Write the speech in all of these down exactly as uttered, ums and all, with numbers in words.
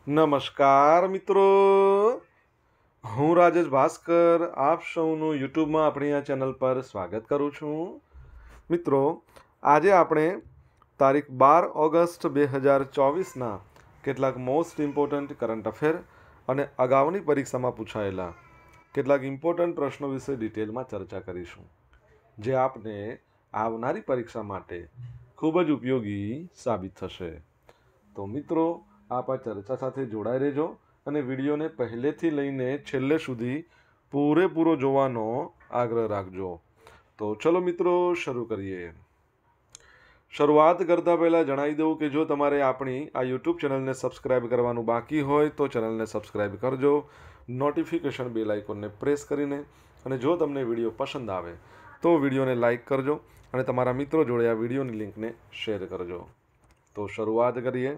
નમસ્કાર મિત્રો, હું રાજેશ ભાસ્કર આપ સૌનું યુટ્યુબમાં આપણી આ ચેનલ પર સ્વાગત કરું છું. મિત્રો, આજે આપણે તારીખ બાર ઓગસ્ટ બે હજાર ચોવીસના કેટલાક મોસ્ટ ઇમ્પોર્ટન્ટ કરંટ અફેર અને અગાઉની પરીક્ષામાં પૂછાયેલા કેટલાક ઇમ્પોર્ટન્ટ પ્રશ્નો વિશે ડિટેલમાં ચર્ચા કરીશું, જે આપને આવનારી પરીક્ષા માટે ખૂબ જ ઉપયોગી સાબિત થશે. તો મિત્રો, આપ આ ચર્ચા સાથે જોડાઈ રહેજો અને વિડીયોને પહેલેથી લઈને છેલ્લે સુધી પૂરેપૂરો જોવાનો આગ્રહ રાખજો. તો ચલો મિત્રો, શરૂ કરીએ. શરૂઆત કરતાં પહેલાં જણાવી દઉં કે જો તમારે આપણી આ યુટ્યુબ ચેનલને સબસ્ક્રાઇબ કરવાનું બાકી હોય તો ચેનલને સબસ્ક્રાઇબ કરજો, નોટિફિકેશન બેલ આઇકોનને પ્રેસ કરીને, અને જો તમને વિડીયો પસંદ આવે તો વિડીયોને લાઇક કરજો અને તમારા મિત્રો જોડે આ વિડીયોની લિંકને શેર કરજો. તો શરૂઆત કરીએ.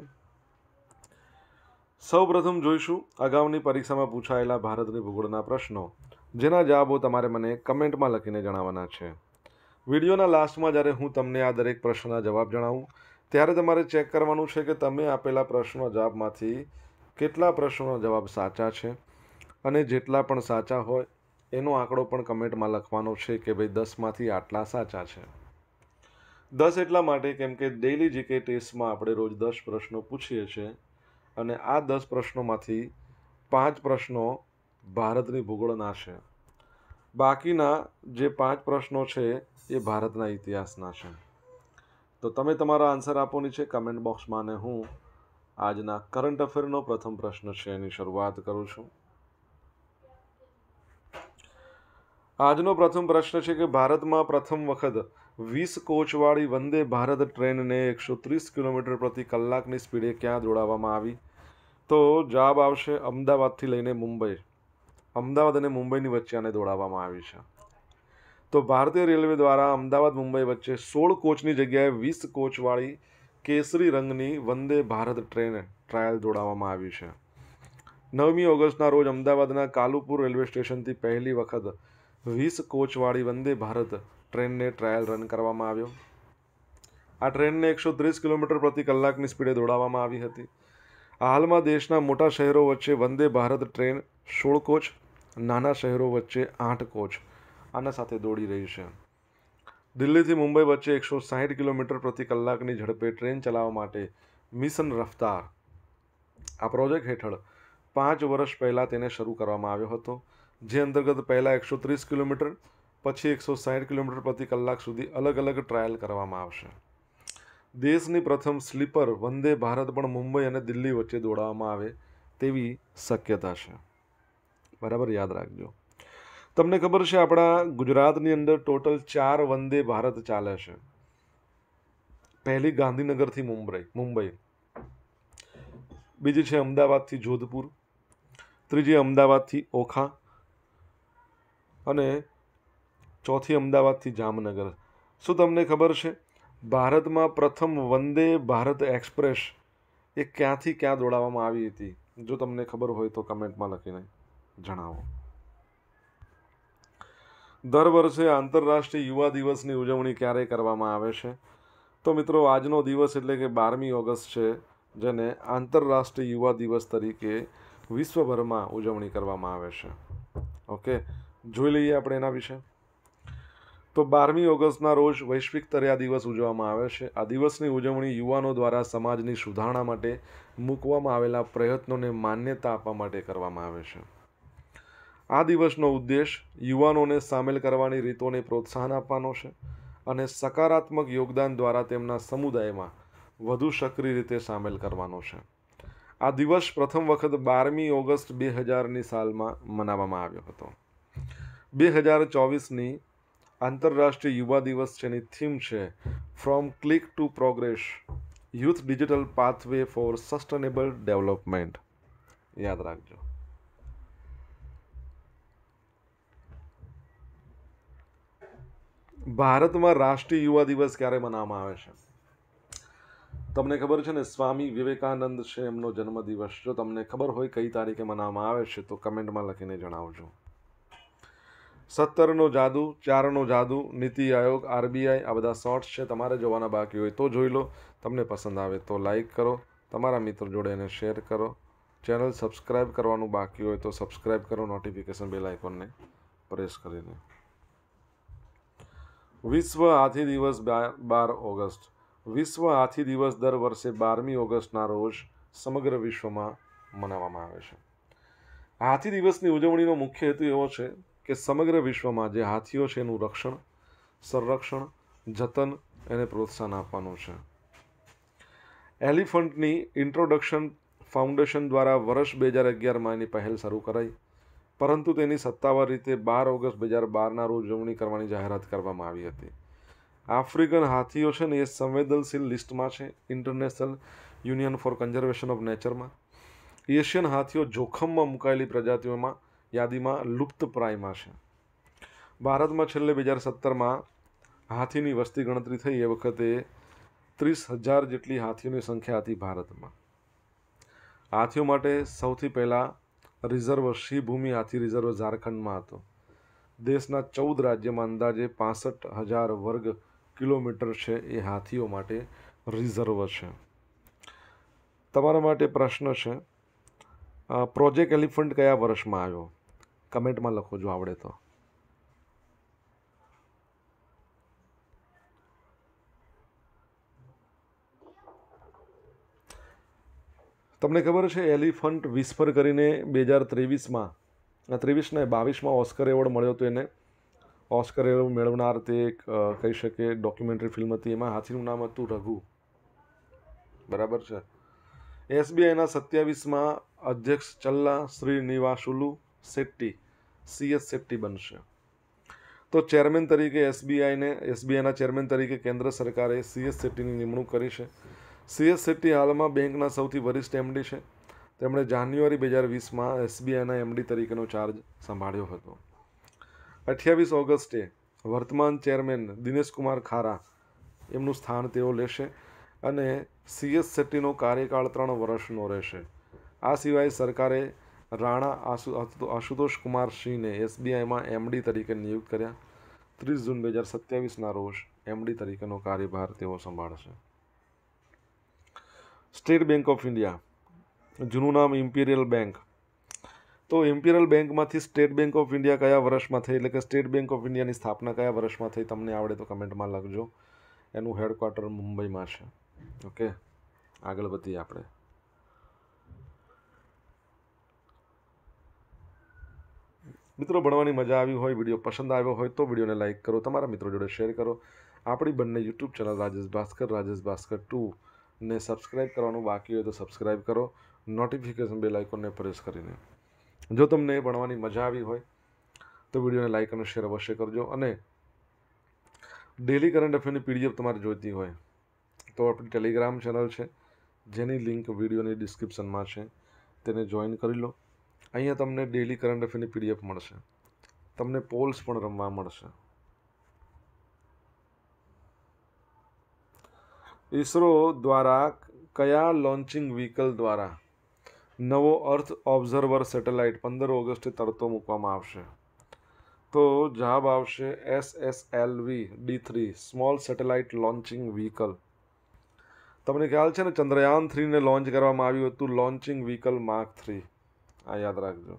સૌ પ્રથમ જોઈશું અગાઉની પરીક્ષામાં પૂછાયેલા ભારતની ભૂગોળના પ્રશ્નો, જેના જવાબો તમારે મને કમેન્ટમાં લખીને જણાવવાના છે. વિડીયોના લાસ્ટમાં જ્યારે હું તમને આ દરેક પ્રશ્નના જવાબ જણાવું ત્યારે તમારે ચેક કરવાનું છે કે તમે આપેલા પ્રશ્નોના જવાબમાંથી કેટલા પ્રશ્નોના જવાબ સાચા છે, અને જેટલા પણ સાચા હોય એનો આંકડો પણ કમેન્ટમાં લખવાનો છે કે ભાઈ દસમાંથી આટલા સાચા છે. દસ એટલા માટે કેમ કે ડેઇલી જીકે ટેસ્ટમાં આપણે રોજ દસ પ્રશ્નો પૂછીએ છીએ, અને આ દસ પ્રશ્નોમાંથી પાંચ પ્રશ્નો ભારતની ભૂગોળના છે. બાકીના જે પાંચ પ્રશ્નો છે એ ભારતના ઇતિહાસના છે. તો તમે તમારો આન્સર આપો નીચે કમેન્ટ બોક્સમાં, અને હું આજના કરંટ અફેરનો પ્રથમ પ્રશ્ન છે એની શરૂઆત કરું છું. આજનો પ્રથમ પ્રશ્ન છે કે ભારતમાં પ્રથમ વખત વીસ કોચવાળી વંદે ભારત ટ્રેનને એકસો ત્રીસ કિલોમીટર પ્રતિ કલાકની સ્પીડે ક્યાં દોડાવવામાં આવી? તો જવાબ આવશે અમદાવાદથી લઈને મુંબઈ. અમદાવાદ અને મુંબઈની વચ્ચે આને દોડાવવામાં આવી છે. તો ભારતીય રેલવે દ્વારા અમદાવાદ મુંબઈ વચ્ચે સોળ કોચની જગ્યાએ વીસ કોચવાળી કેસરી રંગની વંદે ભારત ટ્રેન ટ્રાયલ દોડાવવામાં આવી છે. નવમી ઓગસ્ટના રોજ અમદાવાદના કાલુપુર રેલવે સ્ટેશનથી પહેલી વખત વીસ કોચવાળી વંદે ભારત ટ્રેનને ટ્રાયલ રન કરવામાં આવ્યો. આ ટ્રેનને એકસો ત્રીસ કિલોમીટર પ્રતિ કલાકની સ્પીડે દોડાવવામાં આવી હતી. હાલમાં દેશના મોટા શહેરો વચ્ચે વંદે ભારત ટ્રેન સોળ કોચ, નાના શહેરો વચ્ચે આઠ કોચ આના સાથે દોડી રહી છે. દિલ્હીથી મુંબઈ વચ્ચે એકસો સાહીઠ કિલોમીટર પ્રતિ કલાકની ઝડપે ટ્રેન ચલાવવા માટે મિશન રફતાર આ પ્રોજેક્ટ હેઠળ પાંચ વર્ષ પહેલાં તેને શરૂ કરવામાં આવ્યો હતો, જે અંતર્ગત પહેલાં એકસો ત્રીસ કિલોમીટર, પછી એકસો સાહીઠ કિલોમીટર પ્રતિ કલાક સુધી અલગ અલગ ટ્રાયલ કરવામાં આવશે. દેશની પ્રથમ સ્લીપર વંદે ભારત પણ મુંબઈ અને દિલ્હી વચ્ચે દોડાવવામાં આવે તેવી શક્યતા છે. બરાબર યાદ રાખજો. તમને ખબર છે આપણા ગુજરાતની અંદર ટોટલ ચાર વંદે ભારત ચાલે છે. પહેલી ગાંધીનગરથી મુંબઈ મુંબઈ બીજી છે અમદાવાદથી જોધપુર, ત્રીજી અમદાવાદથી ઓખા, અને ચોથી અમદાવાદથી જામનગર. શું તમને ખબર છે ભારતમાં પ્રથમ વંદે ભારત એક્સપ્રેસ એ ક્યાંથી ક્યાં દોડાવવામાં આવી હતી? જો તમને ખબર હોય તો કમેન્ટમાં લખીને જણાવો. દર વર્ષે આંતરરાષ્ટ્રીય યુવા દિવસની ઉજવણી ક્યારે કરવામાં આવે છે? તો મિત્રો, આજનો દિવસ એટલે કે બારમી ઓગસ્ટ છે, જેને આંતરરાષ્ટ્રીય યુવા દિવસ તરીકે વિશ્વભરમાં ઉજવણી કરવામાં આવે છે. ઓકે, જોઈ લઈએ આપણે એના વિશે. તો બારમી ઓગસ્ટના રોજ વૈશ્વિક સ્તરે આ દિવસ ઉજવવામાં આવે છે. આ દિવસની ઉજવણી યુવાનો દ્વારા સમાજની સુધારણા માટે મૂકવામાં આવેલા પ્રયત્નોને માન્યતા આપવા માટે કરવામાં આવે છે. આ દિવસનો ઉદ્દેશ યુવાનોને સામેલ કરવાની રીતોને પ્રોત્સાહન આપવાનો છે અને સકારાત્મક યોગદાન દ્વારા તેમના સમુદાયમાં વધુ સક્રિય રીતે સામેલ કરવાનો છે. આ દિવસ પ્રથમ વખત બારમી ઓગસ્ટ બે હજારની સાલમાં મનાવવામાં આવ્યો હતો. બે હજાર ચોવીસની આંતરરાષ્ટ્રીય યુવા દિવસ જેની થીમ છે from click to progress, youth digital pathway for sustainable development. યાદ રાખજો. ભારતમાં રાષ્ટ્રીય યુવા દિવસ ક્યારે મનાવવામાં આવે છે? તમને ખબર છે ને, સ્વામી વિવેકાનંદ છે એમનો જન્મદિવસ. જો તમને ખબર હોય કઈ તારીખે મનાવવામાં આવે છે તો કમેન્ટમાં લખીને જણાવજો. સત્તરનો જાદુ, ચારનો જાદુ, નીતિ આયોગ, આરબીઆઈ આ બધા શોર્ટ્સ છે. તમારે જોવાના બાકી હોય તો જોઈ લો. તમને પસંદ આવે તો લાઈક કરો, તમારા મિત્રો જોડે એને શેર કરો. ચેનલ સબસ્ક્રાઈબ કરવાનું બાકી હોય તો સબસ્ક્રાઈબ કરો, નોટિફિકેશન બેલ આઇકોનને પ્રેસ કરીને. વિશ્વ હાથી દિવસ બાર ઓગસ્ટ. વિશ્વ હાથી દિવસ દર વર્ષે બારમી ઓગસ્ટના રોજ સમગ્ર વિશ્વમાં મનાવવામાં આવે છે. હાથી દિવસની ઉજવણીનો મુખ્ય હેતુ એવો છે કે સમગ્ર વિશ્વમાં જે હાથીઓ છે એનું રક્ષણ, સંરક્ષણ, જતન અને પ્રોત્સાહન આપવાનું છે. એલિફન્ટની ઇન્ટ્રોડક્શન ફાઉન્ડેશન દ્વારા વર્ષ બે હજાર અગિયારમાં એની પહેલ શરૂ કરાઈ, પરંતુ તેની સત્તાવાર રીતે બાર ઓગસ્ટ બે હજાર બારના રોજ ઉજવણી કરવાની જાહેરાત કરવામાં આવી હતી. આફ્રિકન હાથીઓ છે ને એ સંવેદનશીલ લિસ્ટમાં છે international union for conservation of નેચરમાં. એશિયન હાથીઓ જોખમમાં મુકાયેલી પ્રજાતિઓમાં યાદીમાં લુપ્તપ્રાયમાં છે. ભારતમાં છેલ્લે બે હજાર સત્તરમાં હાથીની વસ્તી ગણતરી થઈ એ વખતે ત્રીસ હજાર જેટલી હાથીઓની સંખ્યા હતી ભારતમાં. હાથીઓ માટે સૌથી પહેલાં રિઝર્વ સિંહ ભૂમિ હાથી રિઝર્વ ઝારખંડમાં હતો. દેશના ચૌદ રાજ્યમાં અંદાજે પાસઠ હજાર વર્ગ કિલોમીટર છે એ હાથીઓ માટે રિઝર્વ છે. તમારા માટે પ્રશ્ન છે, પ્રોજેક્ટ એલિફન્ટ કયા વર્ષમાં આવ્યો? કમેન્ટમાં લખો જો આવડે તો. તમને ખબર છે એલિફન્ટ વિસ્પર કરીને બે હજાર ત્રેવીસમાં ત્રેવીસને બાવીસમાં ઓસ્કર એવોર્ડ મળ્યો હતો એને. ઓસ્કર એવોર્ડ મેળવનાર તે એક કહી શકે ડોક્યુમેન્ટરી ફિલ્મ હતી. એમાં હાથીનું નામ હતું રઘુ. બરાબર છે. એસબીઆઈના સત્યાવીસમાં અધ્યક્ષ ચલ્લા શ્રીનિવાસુલુ શેટ્ટી સી એસ શેટ્ટી બનશે. તો ચેરમેન તરીકે એસબીઆઈને એસબીઆઈના ચેરમેન તરીકે કેન્દ્ર સરકારે સી એસ શેટ્ટીની નિમણૂક કરી છે. સી એસ શેટ્ટી હાલમાં બેંકના સૌથી વરિષ્ઠ એમડી છે. તેમણે જાન્યુઆરી બે હજાર વીસમાં એસબીઆઈના એમડી તરીકેનો ચાર્જ સંભાળ્યો હતો. અઠ્યાવીસ ઓગસ્ટે વર્તમાન ચેરમેન દિનેશ કુમાર ખારા એમનું સ્થાન તેઓ લેશે અને સી એસ શેટ્ટીનો કાર્યકાળ ત્રણ વર્ષનો રહેશે. આ સિવાય સરકારે રાણા આશુ આશુતોષ કુમાર સિંહને એસબીઆઈમાં એમડી તરીકે નિયુક્ત કર્યા. ત્રીસ જૂન બે હજાર સત્યાવીસના રોજ એમડી તરીકેનો કાર્યભાર તેઓ સંભાળશે. સ્ટેટ બેંક ઓફ ઇન્ડિયા, જૂનું નામ ઇમ્પિરિયલ બેંક. તો ઇમ્પિરિયલ બેંકમાંથી સ્ટેટ બેંક ઓફ ઇન્ડિયા કયા વર્ષમાં થઈ, એટલે કે સ્ટેટ બેંક ઓફ ઇન્ડિયાની સ્થાપના કયા વર્ષમાં થઈ તમને આવડે તો કમેન્ટમાં લખજો. એનું હેડક્વાર્ટર મુંબઈમાં છે. ઓકે, આગળ વધીએ આપણે. મિત્રો, ભણવાની મજા આવી હોય, વિડીયો પસંદ આવ્યો હોય તો વિડીયોને લાઇક કરો, તમારા મિત્રો જોડે શેર કરો. આપણી બંને YouTube channel Rajesh Bhaskar Rajesh Bhaskar two ને સબસ્ક્રાઈબ કરવાનું બાકી હોય તો સબસ્ક્રાઈબ કરો, નોટિફિકેશન બેલ આઇકોનને પ્રેસ કરીને. જો તમને ભણવાની મજા આવી હોય તો વિડીયોને લાઇક અને શેર અવશ્ય કરજો. અને ડેલી કરંટ અફેરની પીડીએફ તમારે જોઈતી હોય તો આપણી ટેલિગ્રામ ચેનલ છે જેની લિંક વિડીયોની ડિસ્ક્રિપ્શનમાં છે, તેને જોઈન કરી લો. અહીંયા તમને ડેલી કરંટ અફેરની પીડીએફ મળશે. તમને પોલ્સ પણ રમવા મળશે. ઇસરો દ્વારા કયા લોન્ચિંગ વ્હીકલ દ્વારા નવો અર્થ ઓબ્ઝર્વર સેટેલાઇટ પંદર ઓગસ્ટે તરતો મૂકવામાં આવશે? તો જવાબ આવશે S S L V D three small satellite launching vehicle. તમને ખ્યાલ છે ને ચંદ્રયાન થ્રીને લોન્ચ કરવામાં આવ્યું હતું લોન્ચિંગ વ્હીકલ માર્ક થ્રી. આ યાદ રાખજો.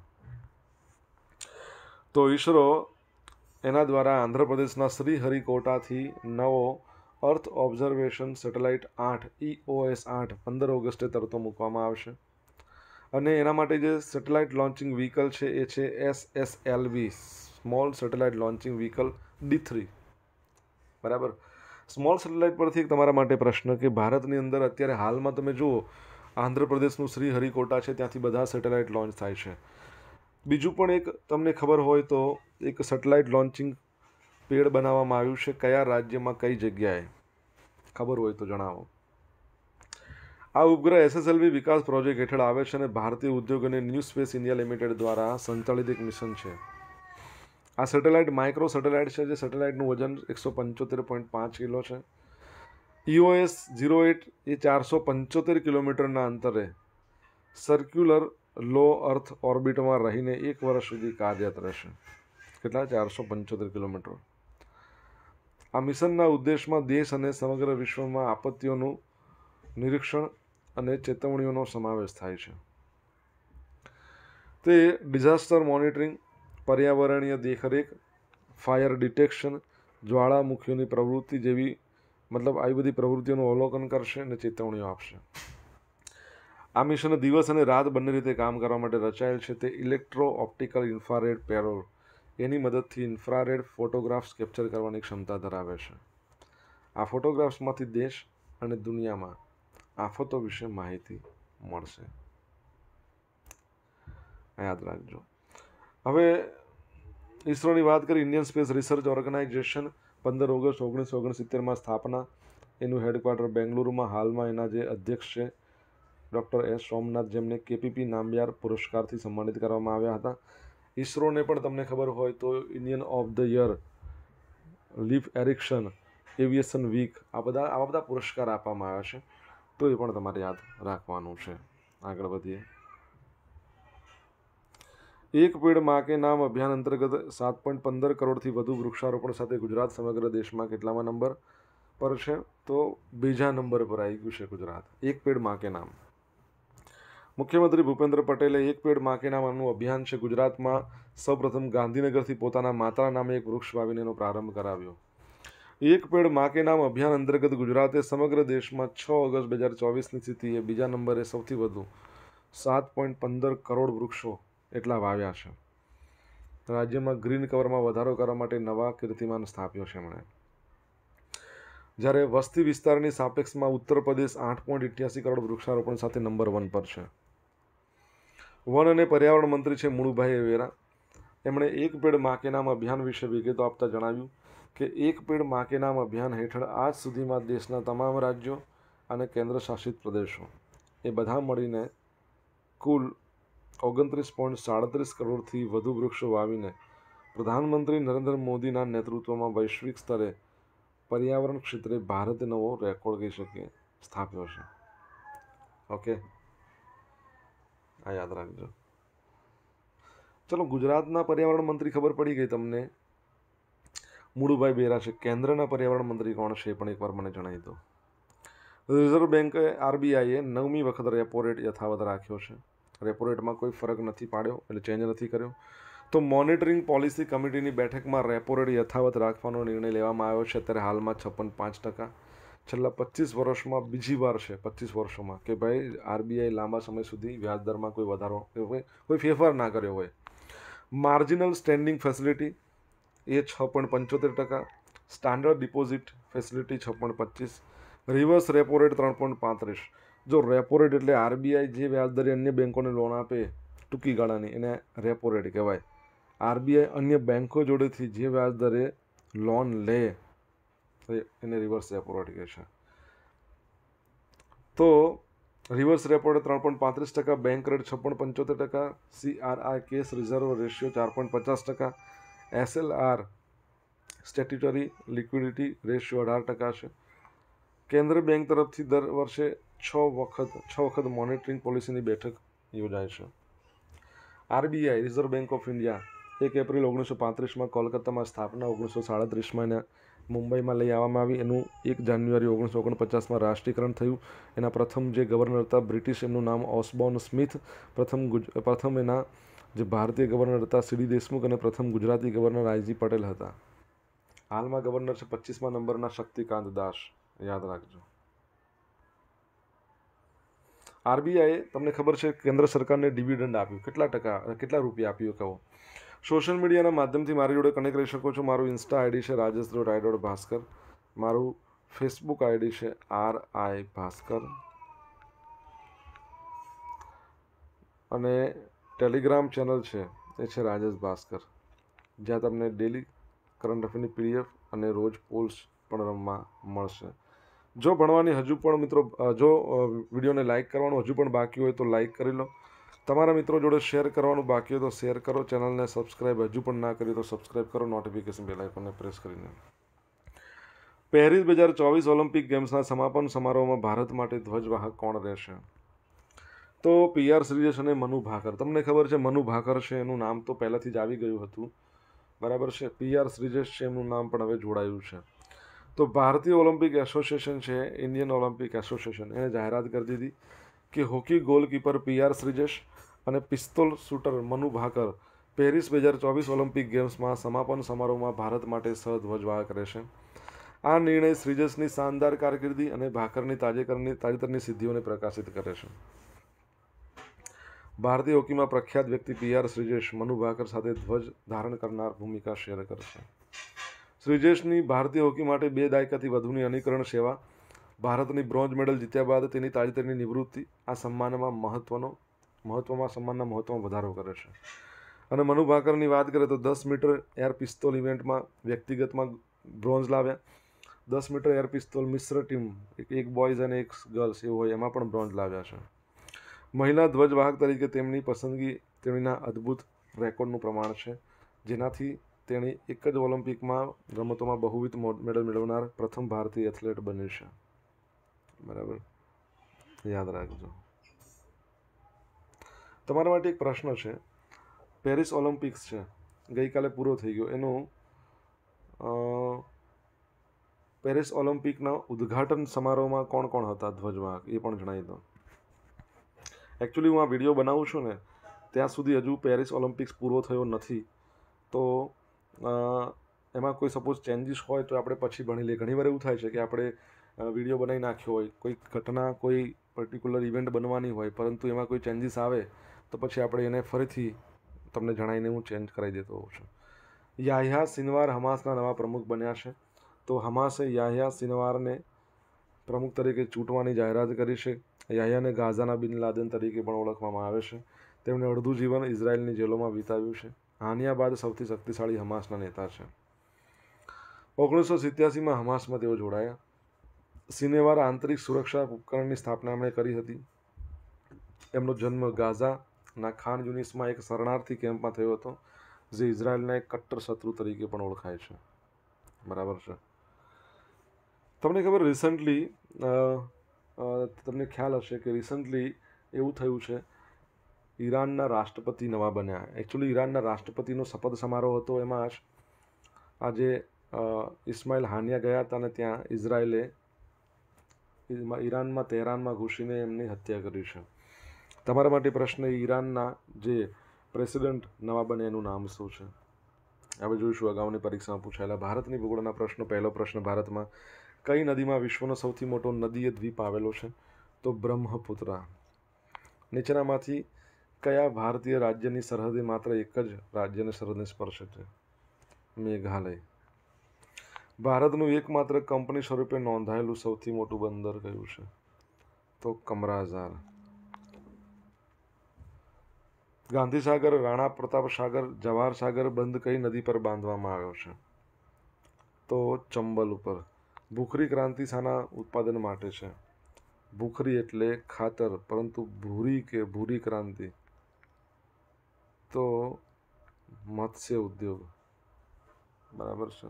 તો ઇસરો એના દ્વારા આંધ્રપ્રદેશના શ્રીહરિકોટાથી નવો અર્થ ઓબ્ઝર્વેશન સેટેલાઇટ આઠ ઈ ઓ એસ આઠ પંદર ઓગસ્ટે તરતો મૂકવામાં આવશે. અને એના માટે જે સેટેલાઇટ લોન્ચિંગ વ્હીકલ છે એ છે S S L V small satellite launching vehicle D three. બરાબર. સ્મોલ સેટેલાઇટ પરથી એક તમારા માટે પ્રશ્ન કે ભારતની અંદર અત્યારે હાલમાં તમે જુઓ આંધ્રપ્રદેશનું શ્રીહરિકોટા છે, ત્યાંથી બધા સેટેલાઇટ લોન્ચ થાય છે. બીજું પણ એક તમને ખબર હોય તો એક સેટેલાઇટ લોન્ચિંગ પેડ બનાવવામાં આવ્યું છે. કયા રાજ્યમાં કઈ જગ્યાએ ખબર હોય તો જણાવો. આ ઉપગ્રહ એસ એસ એલ વી વિકાસ પ્રોજેક્ટ હેઠળ આવે છે અને ભારતીય ઉદ્યોગ અને ન્યૂ સ્પેસ ઇન્ડિયા લિમિટેડ દ્વારા સંચાલિત એક મિશન છે. આ સેટેલાઇટ માઇક્રો સેટેલાઇટ છે જે સેટેલાઇટનું વજન એકસો પંચોતેર પોઈન્ટ પાંચ કિલો છે. E O S zero eight A ચારસો પંચોતેર કિલોમીટરના અંતરે સર્ક્યુલર લો અર્થ ઓર્બિટમાં રહીને એક વર્ષ સુધી કાર્યરત રહેશે. કેટલા? ચારસો પંચોતેર કિલોમીટર. આ મિશનના ઉદ્દેશમાં દેશ અને સમગ્ર વિશ્વમાં આપત્તિઓનું નિરીક્ષણ અને ચેતવણીઓનો સમાવેશ થાય છે. તે ડિઝાસ્ટર મોનિટરિંગ, પર્યાવરણીય દેખરેખ, ફાયર ડિટેક્શન, જ્વાળામુખીઓની પ્રવૃત્તિ જેવી મતલબ આવી બધી પ્રવૃત્તિઓનું અવલોકન કરશે અને ચેતવણીઓ આપશે. આ મિશન દિવસ અને રાત બંને રીતે કામ કરવા માટે રચાયેલ છે. તે ઇલેક્ટ્રો ઓપ્ટિકલ ઇન્ફ્રારેડ પેરોલ એની મદદથી ઇન્ફ્રારેડ ફોટોગ્રાફ્સ કેપ્ચર કરવાની ક્ષમતા ધરાવે છે. આ ફોટોગ્રાફ્સમાંથી દેશ અને દુનિયામાં આફતો વિશે માહિતી મળશે. યાદ રાખજો. હવે ઇસરોની વાત કરી. ઇન્ડિયન સ્પેસ રિસર્ચ ઓર્ગેનાઇઝેશન પંદર ઓગસ્ટ ઓગણીસો ઓગણસિત્તેરમાં સ્થાપના. એનું હેડક્વાર્ટર બેંગલુરુમાં. હાલમાં એના જે અધ્યક્ષ છે ડૉક્ટર એસ સોમનાથ, જેમને કેપીપી નામયાર પુરસ્કારથી સન્માનિત કરવામાં આવ્યા હતા. ઇસરોને પણ તમને ખબર હોય તો Indian of the year, Leif Ericsson, aviation week, આ બધા આવા બધા પુરસ્કાર આપવામાં આવ્યા છે. તો એ પણ તમારે યાદ રાખવાનું છે. આગળ વધીએ. એક પેડ માં કે નામ અભિયાન અંતર્ગત સાત પોઈન્ટ પંદર કરોડથી વધુ વૃક્ષારોપણ સાથે ગુજરાત સમગ્ર દેશમાં કેટલામાં નંબર પર છે? તો બીજા નંબર પર આવી ગયું છે ગુજરાત. એક પેડ માં કે નામ. મુખ્યમંત્રી ભૂપેન્દ્ર પટેલે એક પેડ માં કે નામનું અભિયાન છે ગુજરાતમાં સૌપ્રથમ ગાંધીનગરથી પોતાના માતા નામે એક વૃક્ષ વાવીને એનો પ્રારંભ કરાવ્યો. એક પેડ માં કે નામ અભિયાન અંતર્ગત ગુજરાતે સમગ્ર દેશમાં છ ઓગસ્ટ બે હજાર ચોવીસની સ્થિતિએ બીજા નંબરે સૌથી વધુ સાત પોઈન્ટ પંદર કરોડ વૃક્ષો એટલા વાવ્યા છે. રાજ્યમાં ગ્રીન કવરમાં વધારો કરવા માટે નવા કીર્તિમાન સ્થાપ્યો છે એમણે. જ્યારે વસ્તી વિસ્તારની સાપેક્ષમાં ઉત્તર પ્રદેશ આઠ પોઈન્ટ ઇઠ્યાસી કરોડ વૃક્ષારોપણ સાથે નંબર વન પર છે. વન અને પર્યાવરણ મંત્રી છે મુળુભાઈ વેરા. એમણે એક પેડ માં કે નામ અભિયાન વિશે વિગતો આપતા જણાવ્યું કે એક પેડ માં કે નામ અભિયાન હેઠળ આજ સુધીમાં દેશના તમામ રાજ્યો અને કેન્દ્ર શાસિત પ્રદેશો એ બધા મળીને કુલ ઓગણત્રીસ પોઈન્ટ સાડત્રીસ કરોડથી વધુ વૃક્ષો વાવીને પ્રધાનમંત્રી નરેન્દ્ર મોદીના નેતૃત્વમાં વૈશ્વિક સ્તરે પર્યાવરણ ક્ષેત્રે ભારતે નવો રેકોર્ડ કહી શકીએ સ્થાપ્યો છે. ઓકે, આ યાદ રાખજો. ચલો, ગુજરાતના પર્યાવરણ મંત્રી ખબર પડી ગઈ તમને, મુળુભાઈ બેરા છે. કેન્દ્રના પર્યાવરણ મંત્રી કોણ છે એ પણ એકવાર મને જણાવી દો. રિઝર્વ બેન્કે આરબીઆઈએ નવમી વખત રેપો રેટ યથાવત રાખ્યો છે. રેપો રેટમાં કોઈ ફરક નથી પાડ્યો, એટલે ચેન્જ નથી કર્યો. તો મોનિટરિંગ પોલિસી કમિટીની બેઠકમાં રેપો રેટ યથાવત રાખવાનો નિર્ણય લેવામાં આવ્યો છે. અત્યારે હાલમાં છપ્પન પાંચ ટકા. છેલ્લા પચીસ વર્ષમાં બીજી વાર છે, પચીસ વર્ષોમાં કે ભાઈ આરબીઆઈ લાંબા સમય સુધી વ્યાજદરમાં કોઈ વધારો કોઈ કોઈ ફેરફાર ના કર્યો હોય. માર્જિનલ સ્ટેન્ડિંગ ફેસિલિટી એ છ પોઈન્ટ પંચોતેર ટકા. સ્ટાન્ડર્ડ ડિપોઝિટ ફેસિલિટી છ પોઈન્ટ પચીસ. રિવર્સ રેપો રેટ ત્રણ પોઈન્ટ પાંત્રીસ. જો રેપો રેટ એટલે આરબીઆઈ જે વ્યાજદરે અન્ય બેંકોને લોન આપે ટૂંકી ગાળાની, એને રેપો રેટ કહેવાય. આરબીઆઈ અન્ય બેંકો જોડેથી જે વ્યાજદરે લોન લે એને રિવર્સ રેપો રેટ કહે છે. તો રિવર્સ રેપો રેટ ત્રણ પોઈન્ટ પાંત્રીસ ટકા, બેંક રેટ છ પોઈન્ટ પંચોતેર ટકા, સીઆરઆર કેસ રિઝર્વ રેશિયો ચાર પોઈન્ટ પચાસ ટકા, એસએલઆર સ્ટેટ્યુટરી લિક્વિડિટી રેશિયો અઢાર ટકા છે. કેન્દ્ર બેંક તરફથી દર વર્ષે છ વખત છ વખત મોનિટરિંગ પોલિસીની બેઠક યોજાય છે. RBI reserve bank of India એક એપ્રિલ ઓગણીસો પાંત્રીસમાં કોલકાતામાં સ્થાપના, ઓગણીસો સાડત્રીસમાં એને મુંબઈમાં લઈ આવવામાં આવી. એનું એક જાન્યુઆરી ઓગણીસો ઓગણપચાસમાં રાષ્ટ્રીયકરણ થયું. એના પ્રથમ જે ગવર્નર હતા બ્રિટિશ, એમનું નામ ઓસબોર્ન સ્મિથ. પ્રથમ પ્રથમ એના જે ભારતીય ગવર્નર હતા સીડી દેશમુખ અને પ્રથમ ગુજરાતી ગવર્નર આઈજી પટેલ હતા. હાલમાં ગવર્નર છે પચીસમા નંબરના શક્તિકાંત દાસ. યાદ રાખજો. આરબીઆઈએ તમને ખબર છે કેન્દ્ર સરકારને ડિવિડન્ડ આપ્યું. કેટલા ટકા કેટલા રૂપિયા આપ્યું કહો. સોશિયલ મીડિયાના માધ્યમથી મારી જોડે કનેક્ટ રહી શકો છો. મારું ઇન્સ્ટા આઈડી છે Rajesh dot I dot Bhaskar. મારું ફેસબુક આઈડી છે આર આઈ ભાસ્કર અને ટેલિગ્રામ ચેનલ છે એ છે રાજેશ ભાસ્કર, જ્યાં તમને ડેલી કરંટ અફેરની પીડીએફ અને રોજ પોલ્સ પણ રમવા મળશે. જો ભણવાની હજુ પણ મિત્રો જો વિડીયોને લાઇક કરવાનું હજુ પણ બાકી હોય તો લાઇક કરી લો. તમારા મિત્રો જોડે શેર કરવાનું બાકી હોય તો શેર કરો. ચેનલને સબસ્ક્રાઈબ હજુ પણ ના કરી તો સબસ્ક્રાઈબ કરો, નોટિફિકેશન બેલ આઇકોનને પ્રેસ કરીને. પેરિસ બે હજાર ચોવીસ ઓલિમ્પિક ગેમ્સના સમાપન સમારોહમાં ભારત માટે ધ્વજવાહક કોણ રહેશે? તો પીઆર શ્રીજેશ અને મનુ ભાકર. તમને ખબર છે મનુ ભાકર છે એનું નામ તો પહેલાંથી જ આવી ગયું હતું, બરાબર છે. પીઆર શ્રીજેશ છે એમનું નામ પણ હવે જોડાયું છે. તો ભારતીય ઓલિમ્પિક એસોસિએશન છે, ઇન્ડિયન ઓલિમ્પિક એસોસિએશન, એણે જાહેરાત કરી દીધી કે હોકી ગોલકીપર પીઆર શ્રીજેશ અને pistol shooter Manu Bhaker Paris બે હજાર ચોવીસ ઓલિમ્પિક ગેમ્સમાં સમાપન સમારોહમાં ભારત માટે સહધ્વજવાહક રહેશે. આ નિર્ણય શ્રીજસની શાનદાર કારકિર્દી અને ભાકરની તાજેતરની તાજેતરની સિદ્ધિઓને પ્રકાશિત કરે છે. ભારતીય હોકીમાં પ્રખ્યાત વ્યક્તિ પી આર શ્રીજેશ મનુ ભાકર સાથે ધ્વજ ધારણ કરનાર ભૂમિકા શેર કરશે. શ્રીજેશની ભારતીય હોકી માટે બે દાયકાથી વધુની અનુકરણ સેવા, ભારતની બ્રોન્ઝ મેડલ જીત્યા બાદ તેની તાજેતરની નિવૃત્તિ આ સન્માનમાં મહત્વનો મહત્વમાં સન્માનના મહત્વમાં વધારો કરે છે. અને મનુ ભાકરની વાત કરીએ તો દસ મીટર એર પિસ્તોલ ઇવેન્ટમાં વ્યક્તિગતમાં બ્રોન્ઝ લાવ્યા. દસ મીટર એર પિસ્તોલ મિશ્ર ટીમ એક બોયઝ અને એક ગર્લ્સ એવું હોય એમાં પણ બ્રોન્ઝ લાવ્યા છે. મહિલા ધ્વજવાહક તરીકે તેમની પસંદગી તેણીના અદ્ભુત રેકોર્ડનું પ્રમાણ છે, જેનાથી તેણી એક જ ઓલિમ્પિકમાં રમતોમાં બહુવિધ મેડલ મેળવનાર પ્રથમ ભારતીય એથ્લેટ બની છે. બરાબર, યાદ રાખજો. તમારા માટે એક પ્રશ્ન છે. પેરિસ ઓલિમ્પિક્સ છે, ગઈકાલે પૂરો થઈ ગયો. એનું પેરિસ ઓલિમ્પિકના ઉદ્ઘાટન સમારોહમાં કોણ કોણ હતા ધ્વજવાહક એ પણ જણાવી દો. એકચ્યુઅલી હું આ વિડીયો બનાવું છું ને ત્યાં સુધી હજુ પેરિસ ઓલિમ્પિક્સ પૂરો થયો નથી, તો એમાં કોઈ સપોઝ ચેન્જીસ હોય તો આપણે પછી ભણી લઈએ. ઘણીવાર એવું થાય છે કે આપણે વિડીયો બનાવી નાખ્યો હોય, કોઈ ઘટના કોઈ પર્ટિક્યુલર ઇવેન્ટ બનવાની હોય, પરંતુ એમાં કોઈ ચેન્જીસ આવે તો પછી આપણે એને ફરીથી તમને જણાવીને હું ચેન્જ કરાવી દેતો હોઉં છું. યાહ્યા સિનવાર હમાસના નવા પ્રમુખ બન્યા છે. તો હમાસે યાહ્યા સિનવારને પ્રમુખ તરીકે ચૂંટવાની જાહેરાત કરી છે. યાહ્યાને ગાઝાના બિન લાદેન તરીકે પણ ઓળખવામાં આવે છે. તેમણે અડધું જીવન ઇઝરાયલની જેલોમાં વિતાવ્યું છે. હાનિયા બાદ સૌથી શક્તિશાળી હમાસના નેતા છે. ઓગણીસો સિત્યાસીમાં હમાસમાં તેઓ જોડાયા. સિનેવાર આંતરિક સુરક્ષા ઉપકરણની સ્થાપના એમણે કરી હતી. એમનો જન્મ ગાઝાના ખાન યુનિસમાં એક શરણાર્થી કેમ્પમાં થયો હતો, જે ઇઝરાયલના એક કટ્ટર શત્રુ તરીકે પણ ઓળખાય છે. બરાબર છે. તમને ખબર રિસન્ટલી તમને ખ્યાલ હશે કે રિસન્ટલી એવું થયું છે, ઈરાનના રાષ્ટ્રપતિ નવા બન્યા. એકચ્યુઅલી ઈરાનના રાષ્ટ્રપતિનો શપથ સમારોહ હતો, એમાં જ આજે ઇસ્માઇલ હાનિયા ગયા હતા અને ત્યાં ઇઝરાયલે ઈરાનમાં તેહરાનમાં ઘૂસીને એમની હત્યા કરી છે. તમારા માટે પ્રશ્ન, ઈરાનના જે પ્રેસિડેન્ટ નવા બને એનું નામ શું છે? હવે જોઈશું અગાઉની પરીક્ષામાં પૂછાયેલા ભારતની ભૂગોળના પ્રશ્નો. પહેલો પ્રશ્ન, ભારતમાં કઈ નદીમાં વિશ્વનો સૌથી મોટો નદીય દ્વીપ આવેલો છે? તો બ્રહ્મપુત્રા. નીચેનામાંથી કયા ભારતીય રાજ્યની સરહદે માત્ર એક જ રાજ્યની સરહદને સ્પર્શે છે? મેઘાલય. ભારતનું એકમાત્ર કંપની સ્વરૂપે નોંધાયેલું સૌથી મોટું બંદર કયું છે? તો કમરાઝાર. ગાંધીસાગર, રાણા પ્રતાપ સાગર, જવાહર સાગર બંધ કઈ નદી પર બાંધવામાં આવ્યો છે? તો ચંબલ ઉપર. ભૂખરી ક્રાંતિ શાના ઉત્પાદન માટે છે? ભૂખરી એટલે ખાતર, પરંતુ ભૂરી કે ભૂરી ક્રાંતિ તો મત્સ્ય ઉદ્યોગ. બરાબર છે.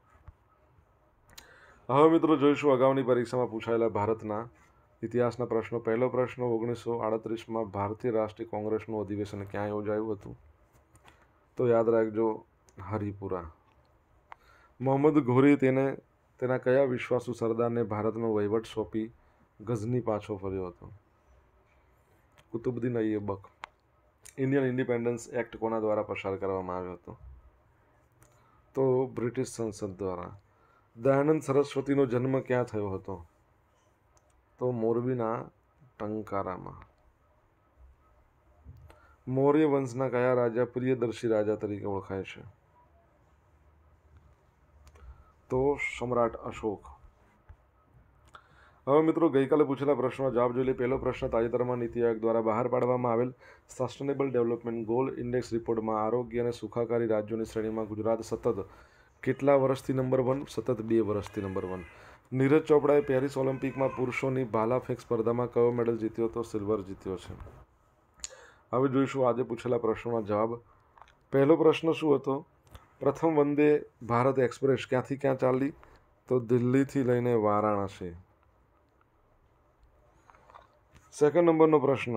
હવે મિત્રો જોઈશું અગાઉની પરીક્ષામાં પૂછાયેલા ભારતના ઇતિહાસના પ્રશ્નો. પહેલો પ્રશ્ન, ઓગણીસો આડત્રીસમાં ભારતીય રાષ્ટ્રીય કોંગ્રેસનું અધિવેશન ક્યાં યોજાયું હતું? તો યાદ રાખજો, હરિપુરા. મોહમ્મદ ઘોરી તેને તેના કયા વિશ્વાસુ સરદારને ભારતનો વહીવટ સોંપી ગઝની પાછો ફર્યો હતો? Qutubuddin Aibak. Indian Independence Act કોના દ્વારા પસાર કરવામાં આવ્યો હતો? તો બ્રિટિશ સંસદ દ્વારા. દયાનંદ સરસ્વતીનો જન્મ ક્યાં થયો હતો? તો મોરબીના ટંકારામાં. મૌર્ય વંશના કયા રાજા પ્રિયદર્શી રાજા તરીકે ઓળખાય છે? તો સમ્રાટ અશોક. હવે મિત્રો ગઈકાલે પૂછેલા પ્રશ્નનો જવાબ જોઈ લે. પહેલો પ્રશ્ન, તાજેતરમાં નીતિ આયોગ દ્વારા બહાર પાડવામાં આવેલ સસ્ટેનેબલ ડેવલપમેન્ટ ગોલ ઇન્ડેક્સ રિપોર્ટમાં આરોગ્ય અને સુખાકારી રાજ્યોની શ્રેણીમાં ગુજરાત સતત કેટલા વર્ષથી નંબર વન? સતત બે વર્ષથી નંબર વન. નીરજ ચોપડાએ પેરિસ ઓલિમ્પિકમાં પુરુષોની ભાલા ફેંક સ્પર્ધામાં કયો મેડલ જીત્યો? તો સિલ્વર જીત્યો છે. હવે જોઈશું આજે પૂછેલા પ્રશ્નોના જવાબ. પહેલો પ્રશ્ન શું હતો? પ્રથમ વંદે ભારત એક્સપ્રેસ ક્યાંથી ક્યાં ચાલી? તો દિલ્હીથી લઈને વારાણસી. સેકન્ડ નંબરનો પ્રશ્ન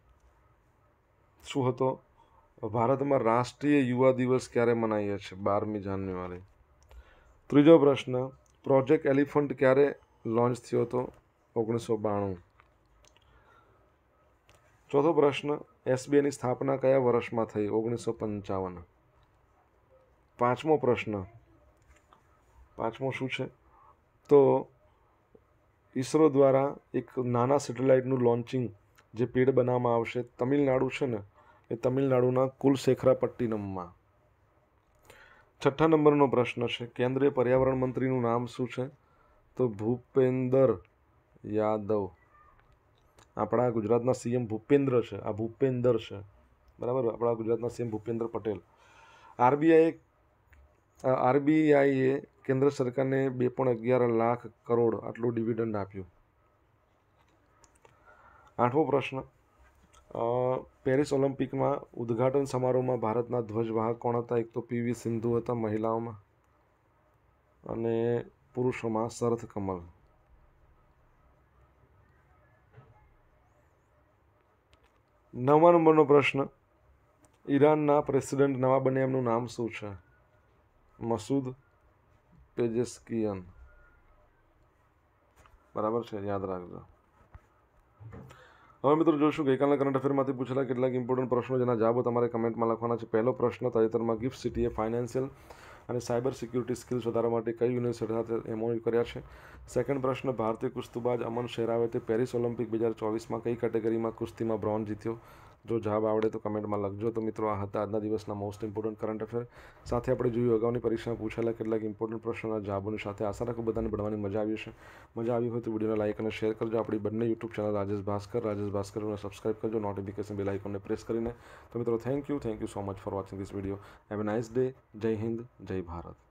શું હતો? ભારતમાં રાષ્ટ્રીય યુવા દિવસ ક્યારે મનાવીએ છીએ? બારમી જાન્યુઆરી. ત્રીજો પ્રશ્ન, પ્રોજેક્ટ એલિફન્ટ ક્યારે લોન્ચ થયો હતો? ઓગણીસો બાણું. ચોથો પ્રશ્ન, એસબીઆઈની સ્થાપના કયા વર્ષમાં થઈ? ઓગણીસો પંચાવન. પાંચમો પ્રશ્ન, પાંચમો શું છે તો ઈસરો દ્વારા એક નાના સેટેલાઇટનું લોન્ચિંગ જે પેડ બનાવવામાં આવશે તમિલનાડુ છે ને એ તમિલનાડુના કુલશેખરાપટ્ટિનમમાં. છઠ્ઠા નંબરનો પ્રશ્ન છે, કેન્દ્રીય પર્યાવરણ મંત્રીનું નામ શું છે? તો ભૂપેન્દર યાદવ. આપણા ગુજરાતના સીએમ ભૂપેન્દ્ર છે, આ ભૂપેન્દર છે, બરાબર. આપણા ગુજરાતના સીએમ ભૂપેન્દ્ર પટેલ. આરબીઆઈ આરબીઆઈએ કેન્દ્ર સરકારને બે પોઈન્ટ અગિયાર લાખ કરોડ આટલું ડિવિડન્ડ આપ્યું. આઠમો પ્રશ્ન, પેરિસ ઓલિમ્પિકમાં ઉદ્ઘાટન સમારોહમાં ભારતના ધ્વજવાહક કોણ હતા? એક તો પીવી સિંધુ હતા મહિલાઓમાં, અને પુરુષોમાં શરથ કમલ. નવમા નંબરનો પ્રશ્ન, ઈરાનના પ્રેસિડેન્ટ નવા બન્યા એમનું નામ શું છે? મસૂદ પેજેસ્કિયન. બરાબર છે, યાદ રાખજો. હવે મિત્રો જોશું ગઈકાલના કરંટ અફેરમાંથી પૂછેલા કેટલાક ઇમ્પોર્ટન્ટ પ્રશ્નો જેના જવાબો તમારે કમેન્ટમાં લખવાના છે. પહેલો પ્રશ્ન, તાજેતરમાં ગિફ્ટ સિટીએ ફાઇનાન્શિયલ અને સાયબર સિક્યુરિટી સ્કિલ્સ વધારવા માટે કઈ યુનિવર્સિટી સાથે એમઓયુ કર્યા છે? સેકન્ડ પ્રશ્ન, ભારતીય કુસ્તીબાજ અમન શેરાવતે પેરિસ ઓલિમ્પિક બે હજાર ચોવીસમાં કઈ કેટેગરીમાં કુસ્તીમાં બ્રોન્ઝ જીત્યો? જો જવાબ આવડે તો કમેન્ટમાં લખજો. તો મિત્રો આ હતા આજના દિવસના મોસ્ટ ઇમ્પોર્ટન્ટ કરંટ અફેર. સાથે આપણે જોયું અગાઉની પરીક્ષામાં પૂછાયેલા કેટલાક ઇમ્પોર્ટન્ટ પ્રશ્નોના જવાબોની સાથે. આશા રાખું બધાને ભણવાની મજા આવી હશે. મજા આવી હોય તો વિડીયોને લાઇક અને શેર કરજો. આપણી બંને યુટ્યુબ ચેનલ રાજેશ ભાસ્કર રાજેશ ભાસ્કરને સબસ્ક્રાઇબ કરજો, નોટિફિકેશન બેલ આઇકોનને પ્રેસ કરીને. તો મિત્રો thank you thank you so much for watching this video. Have a nice day. જય હિન્દ, જય ભારત.